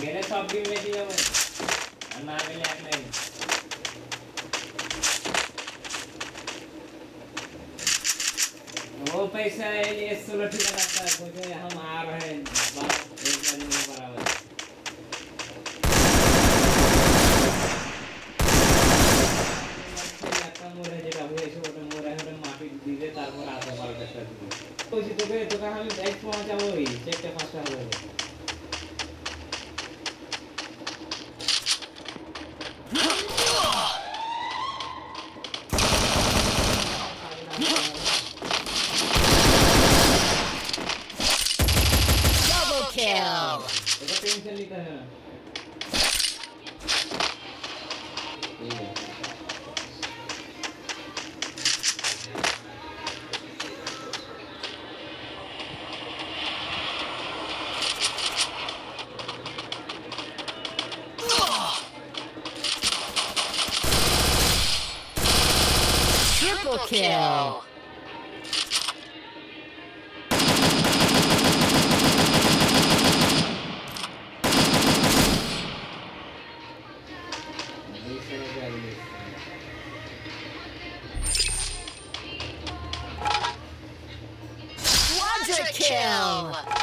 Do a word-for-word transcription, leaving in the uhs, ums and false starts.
গেলে সব ডিম বেঁচে যাবে আর না গেলে এক লাইন वो पैसा है ये सोलह ठीक लगता है सोचे हम आ रहे हैं बस एक दिन में बराबर একটা মোড়ে যেটা হয়েছে ওটা মোড়ে ওটা মাটি দিলে তারপর আধা বারোটা দিবে ওই তোকে তোকে আমি বাইক পৌঁছাবো ওই চারটে পাঁচটা হবে Double kill. এটা টেনশন নিতে হয় না Triple kill. Quadra kill.